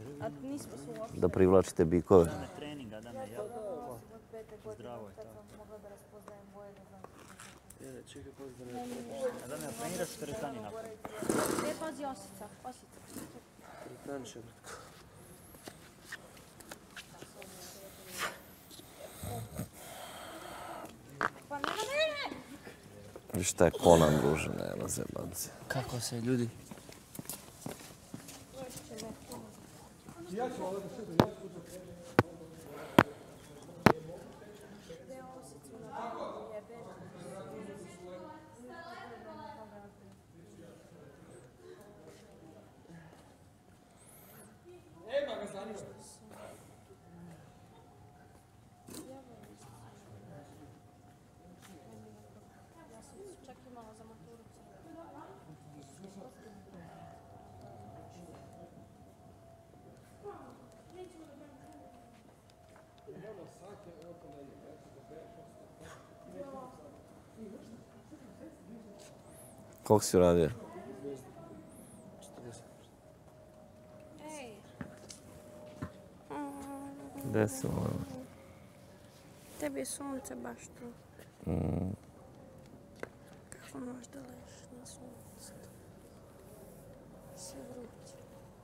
A nismo se uopšte. Da privlačite bikove. Dane treninga, dane, jel? Zdravo je to. Mogla da raspoznajem boje, da znam. Čekaj, pazi da ne prepaš. A dane, treniraš u teretani napad? Ne, pazi osica, osica. Pretanče, bratko. Pa ne! Viš šta je Conan, druže, nema zebanci. Kako se ljudi? Čak i malo za maturu. Koliko si uradio? Ej. Gde si ono? Tebi je sunce baš tu. Kako možeš da ležiš na suncu? Sve vruće.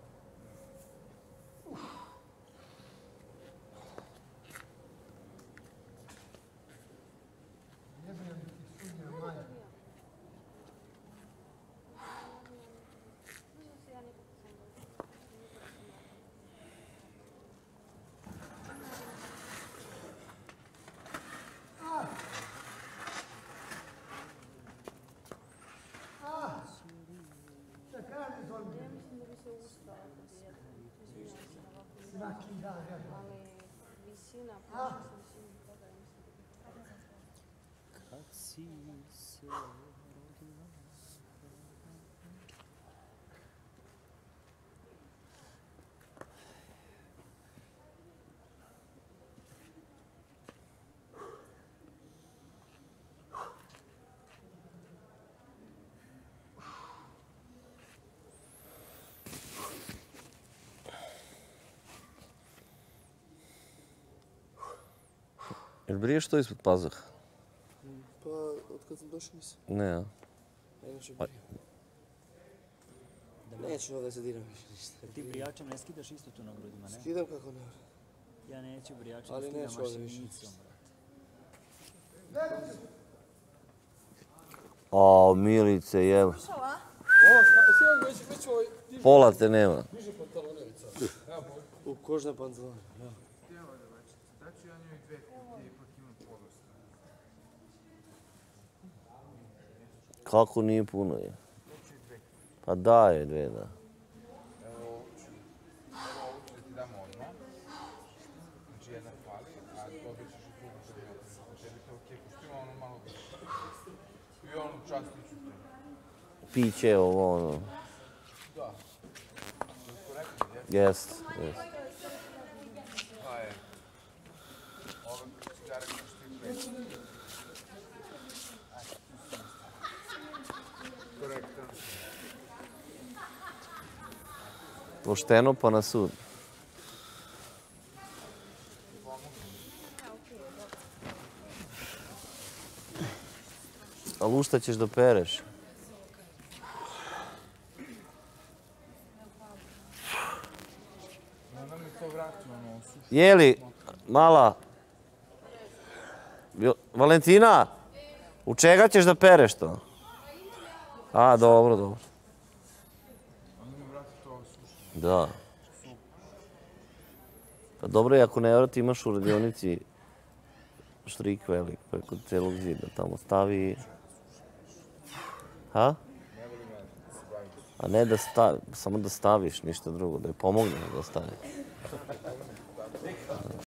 Ali visina, pošto sam visinu toga, Kad si se rodila. Jel briješ to ispod pazuha? Pa, od kad sam došao nisam. Ne, a? Inače brijem. Neću ovdje se diram više ništa. Ti brijačem ne skidaš isto tu na grudima, ne? Skidam kako ne. Ja neću brijačem, Ali skidam neću ovdje više. mašinicom, brate. O, Milice, jel. Slušala? Pola te nema. U kožne pantalone. Kako nije puno je? Pa da je dve, da. Evo ovu ću da ti dam odmah. Znači jedna fali, a dobit ćeš i drugu kad je otrema. Znači jedna kao keku, što ima ono malo više. I onu častiću te. Piće, ovo, ono. Da. Korektno, jesi? Jest, jest. Pa je. Ove cigare košti 5. Korektno. Pošteno pa na sud. Ali u šta ćeš da pereš? Onda mi to vrati ono sušu. Jeli, mala? Valentina, u čega ćeš da pereš to? A, dobro, dobro. Onda mi vrati to sušu. Da. Pa dobro je ako ne vrati, imaš u radionici štrik velik preko celog zida. Tamo stavi... Ha? A ne da stavi, samo da staviš, ništa drugo, da je pomogne da stavi.